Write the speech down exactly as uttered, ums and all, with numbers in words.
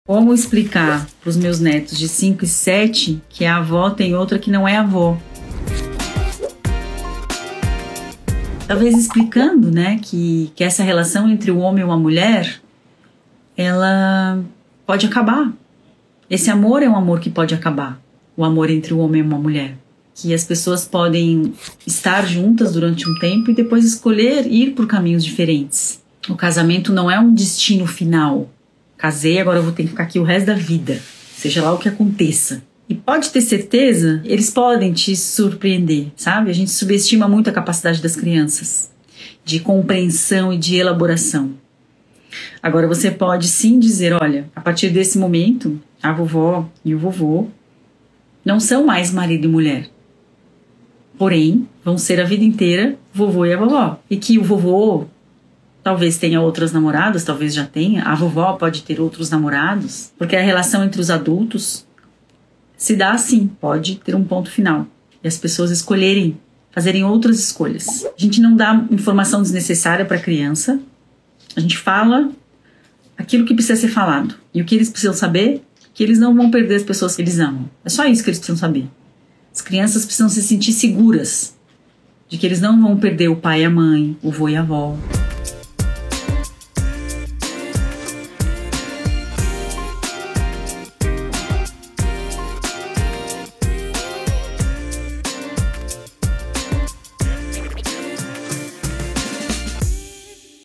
Como explicar para os meus netos de cinco e sete que a avó tem outra que não é avó? Talvez explicando, né, que, que essa relação entre o homem e uma mulher, ela pode acabar. Esse amor é um amor que pode acabar. O amor entre o homem e uma mulher. Que as pessoas podem estar juntas durante um tempo e depois escolher ir por caminhos diferentes. O casamento não é um destino final. Casei, agora eu vou ter que ficar aqui o resto da vida. Seja lá o que aconteça. E pode ter certeza, eles podem te surpreender, sabe? A gente subestima muito a capacidade das crianças de compreensão e de elaboração. Agora você pode sim dizer, olha, a partir desse momento, a vovó e o vovô não são mais marido e mulher. Porém, vão ser a vida inteira o vovô e a vovó. E que o vovô talvez tenha outras namoradas, talvez já tenha. A vovó pode ter outros namorados. Porque a relação entre os adultos se dá assim, pode ter um ponto final. E as pessoas escolherem, fazerem outras escolhas. A gente não dá informação desnecessária para a criança. A gente fala aquilo que precisa ser falado. E o que eles precisam saber? Que eles não vão perder as pessoas que eles amam. É só isso que eles precisam saber. As crianças precisam se sentir seguras de que eles não vão perder o pai e a mãe, o vô e a avó.